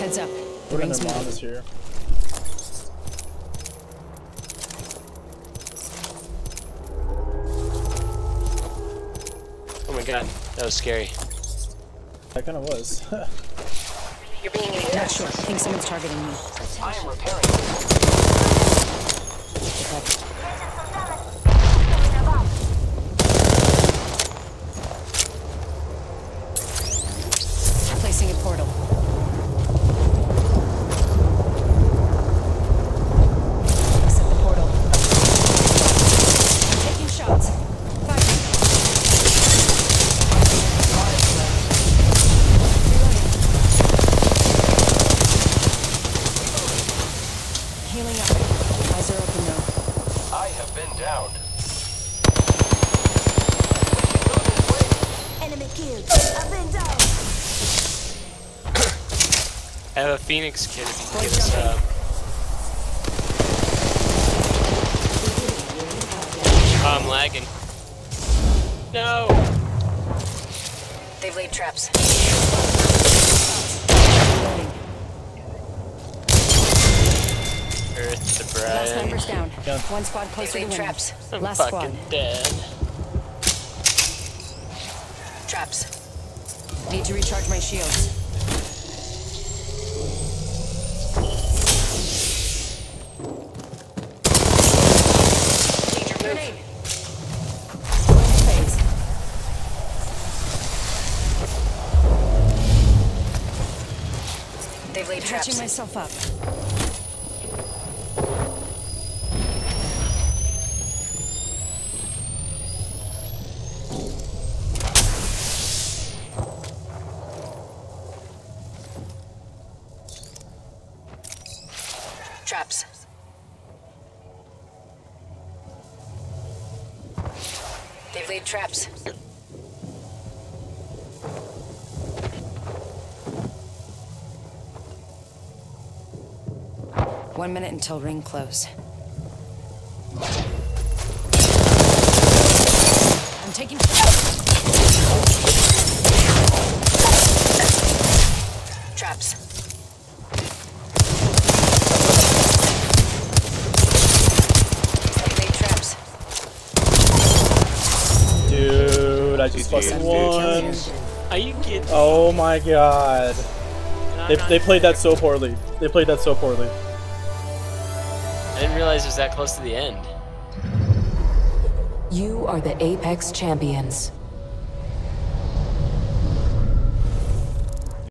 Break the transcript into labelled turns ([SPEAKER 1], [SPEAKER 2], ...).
[SPEAKER 1] Heads up. The
[SPEAKER 2] We're
[SPEAKER 1] ring's
[SPEAKER 2] gonna bomb
[SPEAKER 1] moving.
[SPEAKER 2] is here.
[SPEAKER 3] Oh my god, that was scary.
[SPEAKER 2] That kind of was.
[SPEAKER 4] You're being
[SPEAKER 1] Not
[SPEAKER 4] attacked.
[SPEAKER 1] sure. I think someone's targeting me.
[SPEAKER 4] I am repairing.
[SPEAKER 1] Detect. Placing a portal. Set the portal. I'm taking shots. Firing. Healing up. Eyes are open though.
[SPEAKER 4] I have been downed.
[SPEAKER 5] Enemy killed. I've been down.
[SPEAKER 3] I have a Phoenix kit if you can get us up. Oh, I'm lagging. No!
[SPEAKER 4] They've laid traps.
[SPEAKER 1] Reloading.
[SPEAKER 3] Earth to
[SPEAKER 1] Last
[SPEAKER 3] Brian.
[SPEAKER 1] member's down.
[SPEAKER 2] Yeah.
[SPEAKER 1] One squad
[SPEAKER 4] They've
[SPEAKER 1] closer to
[SPEAKER 4] laid
[SPEAKER 1] winning.
[SPEAKER 4] traps.
[SPEAKER 3] I'm
[SPEAKER 1] Last
[SPEAKER 3] fucking
[SPEAKER 1] squad.
[SPEAKER 3] dead.
[SPEAKER 4] Traps.
[SPEAKER 1] Need to recharge my shields.
[SPEAKER 4] Danger
[SPEAKER 1] Grenade.
[SPEAKER 4] move.
[SPEAKER 1] Phase.
[SPEAKER 4] They've laid
[SPEAKER 1] Patching
[SPEAKER 4] traps.
[SPEAKER 1] myself up.
[SPEAKER 4] Traps. They've laid traps.
[SPEAKER 1] One minute until ring close. I'm taking
[SPEAKER 4] Traps. They've laid traps.
[SPEAKER 2] Dude, I just
[SPEAKER 3] GG.
[SPEAKER 2] fucking won.
[SPEAKER 3] Are you kidding?
[SPEAKER 2] Oh my god. They played that so poorly. They played that so poorly.
[SPEAKER 3] I didn't realize it was that close to the end.
[SPEAKER 6] You are the Apex Champions.